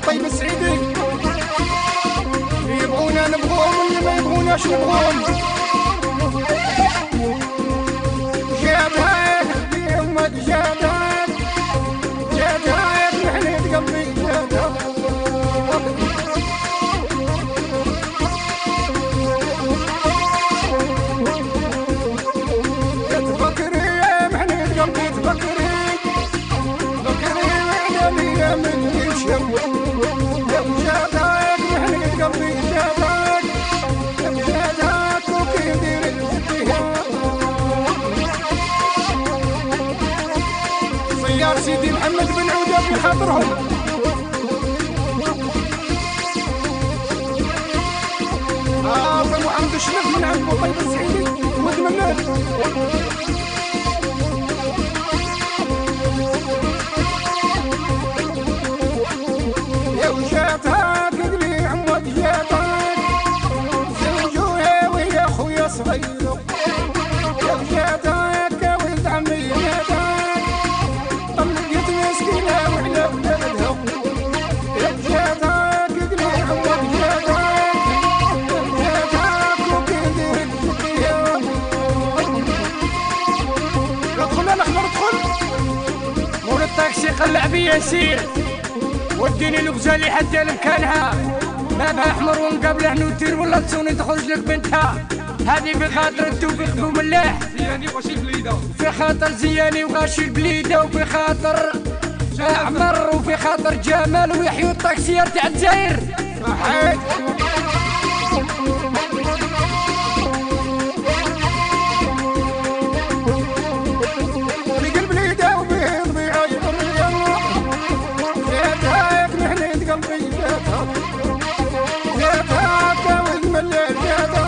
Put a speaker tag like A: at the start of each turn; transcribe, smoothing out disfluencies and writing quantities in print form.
A: طيب السعيدي يبغونا نبغوهم واللي ما يبغوناش نبغوهم. جابها يما جابها جابها محنيت قلبي جابها تفكري يا محنيت قلبي تفكري تفكري وعدني من يشم جابها محنيت قلبي جابها جابها وكي يدير الفتيها صيار سيدي محمد بن عودة في خاطرهم. ابو عبد الشرف من عند طيب السعيدي واتمنى يا وجاتها قدري عمود جاتها زوجوها ويا خويا صغير يا وجاتها كولد عمي جاتها طلقت مسكينه وعلى ولادها يا وجاتها قدري عمود جاتها الطاكسي قلع بيا سير وديني الغزالي حتى لمكانها بابها احمر ونقابله نوتير ولا تصوني تخرج لك بنتها هذه بخاطر التوفيق بوملاح زياني وغاشي البليده في خاطر زياني وغاشي البليده وفي خاطر عمر وفي خاطر جمال ويحيوا الطاكسيات تاع الجزائر. صحيح قلبي جاتها جاتها كاول مليت جاتها